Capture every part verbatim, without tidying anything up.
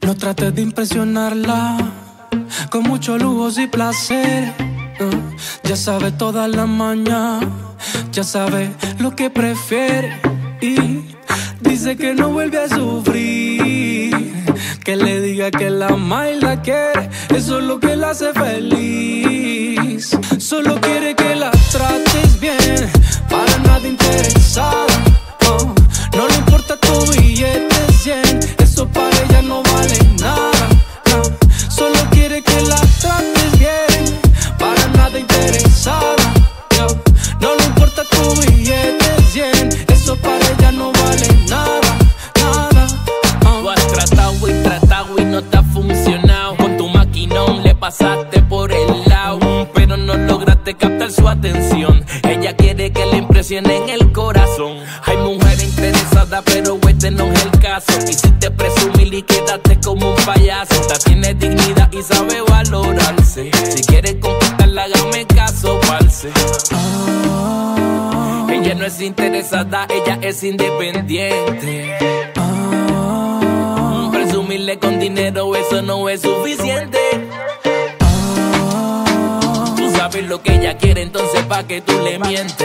No trates de impresionarla con muchos lujos y placer. uh, Ya sabe toda la maña, ya sabe lo que prefiere. Y dice que no vuelve a sufrir, que le diga que la ama y la quiere. Eso es lo que la hace feliz. Solo quiere que la trates bien, para nada interesada. oh, No le importa tu billete cien, eso para ella no vale nada. no. Solo quiere que la trates bien, para nada interesada. yo. No le importa tu billete cien, eso para ella no vale nada, nada. uh. Tú has tratado y tratado y no te ha funcionado. Con tu maquinón le pasaste por el lado, pero no lograste captar su atención. Ella quiere que le impresione en el corazón. Hay mujeres interesadas, pero este no es el caso. Quisiste presumir y quedaste como un payaso. Esta tiene dignidad y sabe valorarse. Si quieres conquistarla, hágame caso, parce. oh, Ella no es interesada, ella es independiente. oh, Presumirle con dinero, eso no es suficiente. oh, Tú sabes lo que ella quiere, entonces pa' que tú le mientes.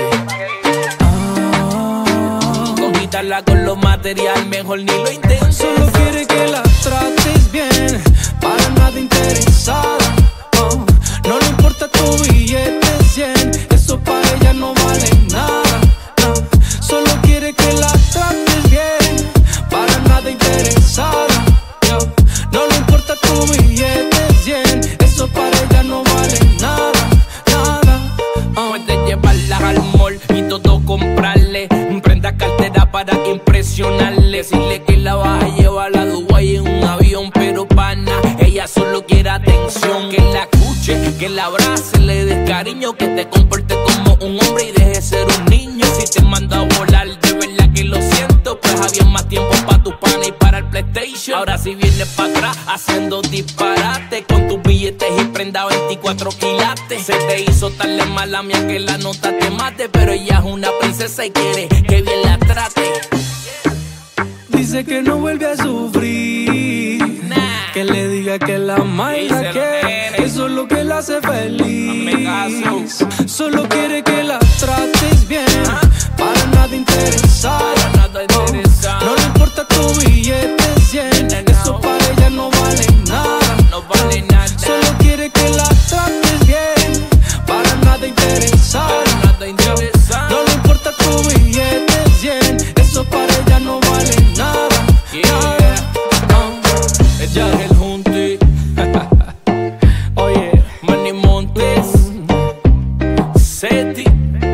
Con quitarla con lo material, mejor ni lo intentes. Solo quiere que la trates bien, para nada interesada. oh, No le importa tu billete cien, eso para ella no vale nada. no. Solo quiere que la trates bien, para nada interesada. yo. No le importa tu billete cien, eso para ella no vale nada, nada. oh. Puedes llevarla al mall y todo comprarle, prenda cartera para impresionarle. Decirle que la vas a llevar a Dubái en un avión, pero pana, ella solo quiere atención. Que la escuche, que la abrace, le des cariño, que te comporte como un hombre y deje ser un niño. Si te manda a volar, de verdad que lo siento, pues había más tiempo para tu pana y para el PlayStation. Ahora si vienes para atrás haciendo disparate, con tus billetes y prenda veinticuatro quilates. Se te hizo tan mala mía que la nota te mate, pero ella es una princesa y quiere que bien la trate. Dice que no vuelve a sufrir, Nah. que le diga que la ama y la Díselo, quiere. nene. Eso es lo que la hace feliz. Hazme caso. Solo quiere que la trates bien, para nada interesada. Para nada interesada. No le importa tu billete cien, eso para ella no vale nada. No vale nada. Solo quiere que la trates bien, para nada interesada. Para nada interesada. No le importa tu billete cien, eso para ella no vale nada. Yeah. Ella es el Junti. Oye, Manny Montes. Seti.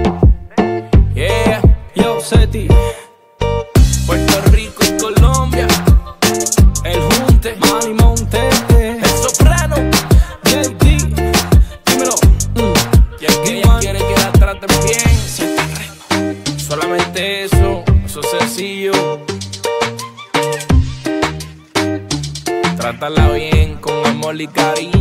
Yeah. yo, Seti, Puerto Rico y Colombia. El Junte. Manny Montes, El Soprano. J D, dímelo. mm. Y es que ella quiere que la traten bien. Solamente eso. Eso es sencillo. Trátala bien con amor y cariño.